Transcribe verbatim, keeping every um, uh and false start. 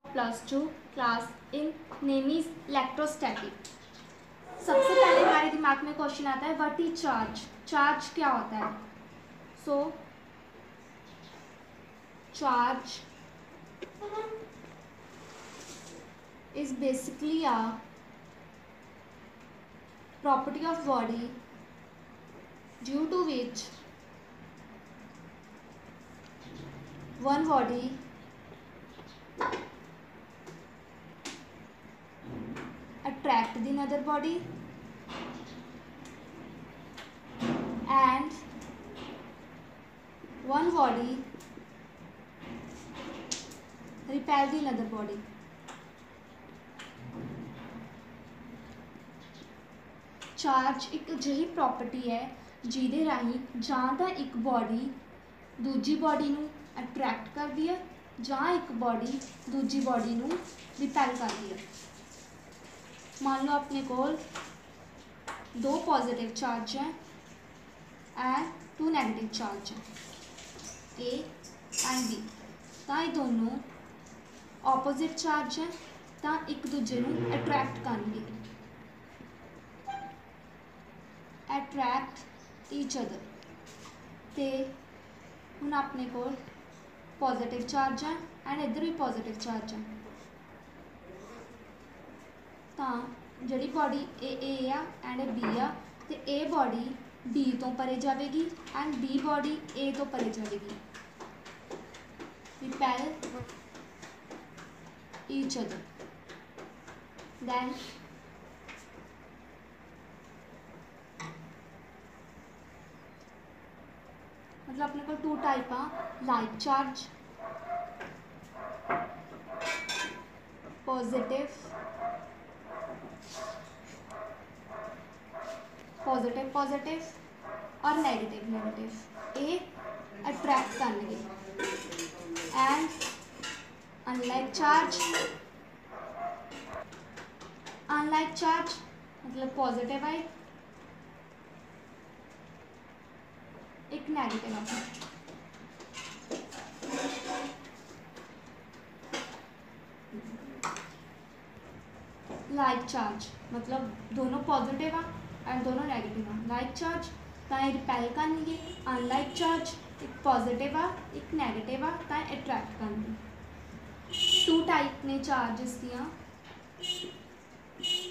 Plus two class in name is electrostatic. सबसे पहले हमारे दिमाग में क्वेश्चन आता है व्हाट इज चार्ज। चार्ज क्या होता है? So charge is basically a property of body due to which one body attract the another body and one body repel the another body। Charge ਇੱਕ ਅਜਿਹੀ ਪ੍ਰੋਪਰਟੀ ਹੈ ਜਿਹਦੇ ਰਾਹੀਂ ਜਾਂ ਤਾਂ ਇੱਕ ਬੋਡੀ ਦੂਜੀ ਬੋਡੀ ਨੂੰ ਅਟਰੈਕਟ ਕਰਦੀ ਹੈ ਜਾਂ ਇੱਕ ਬੋਡੀ ਦੂਜੀ ਬੋਡੀ ਨੂੰ ਰਿਪੈਲ ਕਰਦੀ ਹੈ। ਮੰਨ ਲਓ ਆਪਣੇ ਕੋਲ ਦੋ ਪੋਜ਼ਿਟਿਵ ਚਾਰਜ ਹੈ ਐਂਡ ਟੂ ਨੈਗੇਟਿਵ ਚਾਰਜ ਹੈ ਏ ਐਂਡ ਬੀ, ਤਾਂ ਇਹ ਦੋਨੋਂ ਆਪੋਜ਼ਿਟ ਚਾਰਜ ਹੈ ਤਾਂ ਇੱਕ ਦੂਜੇ ਨੂੰ ਅਟਰੈਕਟ ਕਰਨਗੇ, अट्रैक्ट ईच अदर। तो हुण अपने को पॉजिटिव चार्ज है एंड इधर भी पॉजिटिव चार्ज है, तो जिहड़ी बॉडी ए ए आ एंड ए बी आ तो ए बॉडी बी तो परे जाएगी एंड बी बॉडी ए तो परे जाएगी, रिपेल ईच अदर। दैन मतलब अपने को टू टाइप आ like charge positive positive positive और नेगेटिव नेगेटिव ये अट्रैक्ट करने and unlike charge unlike charge मतलब पॉजिटिव है एक नेगेटिव है। लाइक चार्ज मतलब दोनों पॉजिटिव आ एंड दोनों नेगेटिव आ। लाइक चार्ज तां रिपेल करनगे, अनलाइक चार्ज एक पॉजिटिव आ एक नेगेटिव आ तां अट्रैक्ट करनगे। टू टाइप ने चार्जिस दियां